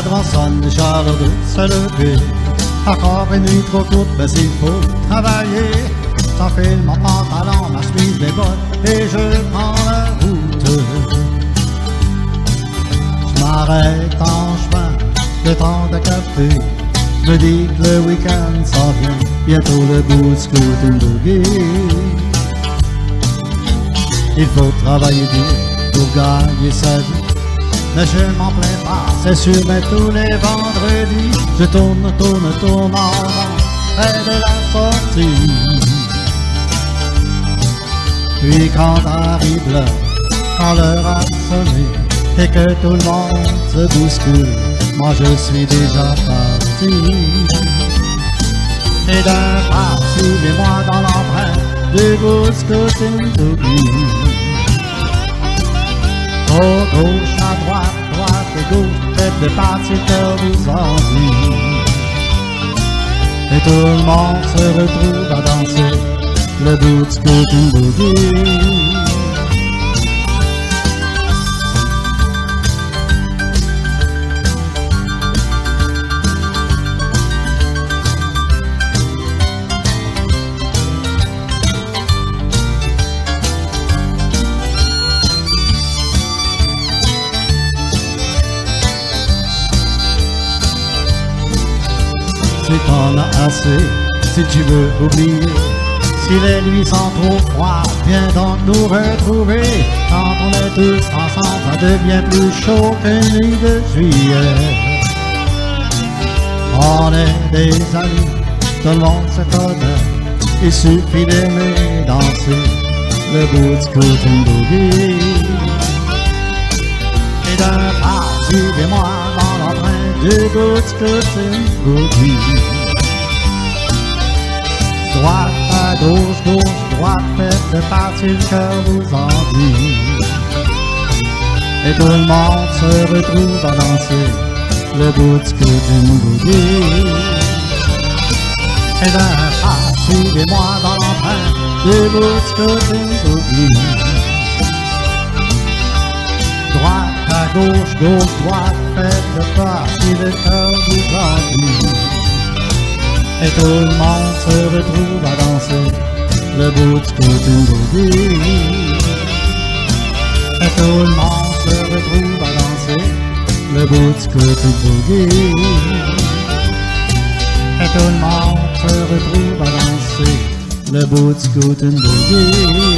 cadran sonne, déjà l'heure de se lever. Encore une nuit trop courte, mais s'il faut travailler. J'enfile mon pantalon, ma chemise, mes bottes, et je prends la route. Je m'arrête en chemin, le temps de café. Je me dis que le week-end s'en vient, bientôt le bout scooting boogie. Il faut travailler dur pour gagner sa vie, mais je m'en plains pas, c'est sûr, mais tous les vendredis je tourne en rond près de la sortie. Puis quand arrive l'heure, quand l'heure a sonné et que tout le monde se bouscule, moi je suis déjà parti. Et d'un pas, suivez-moi dans l'empreinte du bout scooting boogie. Oh, gauche à droite, droite et gauche, faites de partir que vous envie. Et tout le monde se retrouve à danser le bout scooting boogie. Si t'en as assez, si tu veux oublier, si les nuits sont trop froides, viens donc nous retrouver. Quand on est tous ensemble, ça devient plus chaud qu'une nuit de juillet. On est des amis, tout le monde se connaît, il suffit d'aimer danser le bout scooting boogie. Et d'un pas, suivez-moi dans l'empreinte du bout scooting boogie. Droite à gauche, gauche, droite, faites de partir le cœur vous en dit. Et tout le monde se retrouve à danser le bout scooting boogie. Et d'un pas, suivez-moi dans l'empreinte du bout scooting boogie. Droite à gauche, gauche, droite, faites de partir le cœur vous en dit. Et tout le monde se retrouve à danser le bout scooting boogie. Et tout le monde se retrouve à danser le bout scooting boogie. Et tout le monde se retrouve à danser le bout scooting boogie.